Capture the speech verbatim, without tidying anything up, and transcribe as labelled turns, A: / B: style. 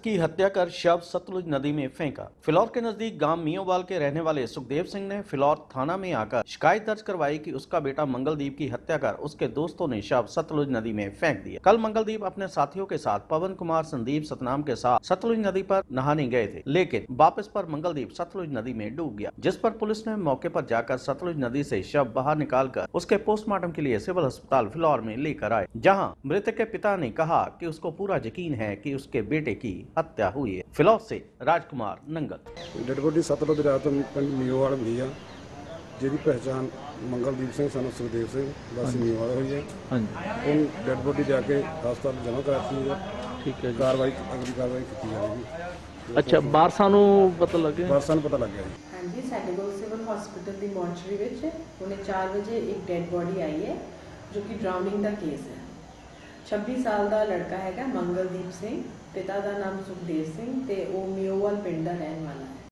A: की हत्या कर शव सतलुज नदी में फेंका। फिलौर के नजदीक गांव मियोवाल के रहने वाले सुखदेव सिंह ने फिलौर थाना में आकर शिकायत दर्ज करवाई कि उसका बेटा मंगलदीप की हत्या कर उसके दोस्तों ने शव सतलुज नदी में फेंक दिया। कल मंगलदीप अपने साथियों के साथ पवन कुमार संदीप सतनाम के साथ सतलुज नदी पर नहाने गए थे, लेकिन वापस पर मंगलदीप सतलुज नदी में डूब गया, जिस पर पुलिस ने मौके पर जाकर सतलुज नदी से शव बाहर निकालकर उसके पोस्टमार्टम के लिए सिविल अस्पताल फिलौर में लेकर आए, जहां मृतक के पिता ने कहा कि उसको पूरा यकीन है कि उसके बेटे की हत्या हुई है। फिलौर से राजकुमार नंगल।
B: डेड बॉडी सतलुज दरिया तो पिंड मियोवाल मिली है, जिसकी पहचान मंगलदीप सिंह सन सुखदेव सिंह वासी मियोवाल हुई है। उन डेड बॉडी जाके हस्पताल जमा कराती है।
C: ठीक है,
B: कार्रवाई अगली कार्रवाई की जाएगी।
C: अच्छा, वारसां नूं पता लगे
B: वारसां नूं पता लग गया जी।
D: हाँ जी, साडे कोल सिविल हॉस्पिटल की मॉर्चरी विच उन्हें चार बजे एक डेड बॉडी आई है जो कि ड्राउनिंग का केस है। छब्बीस साल का लड़का है मंगलदीप सिंह, पिता का नाम सुखदेव सिंह ते वो मियोवाल पिंड का रहने वाला है।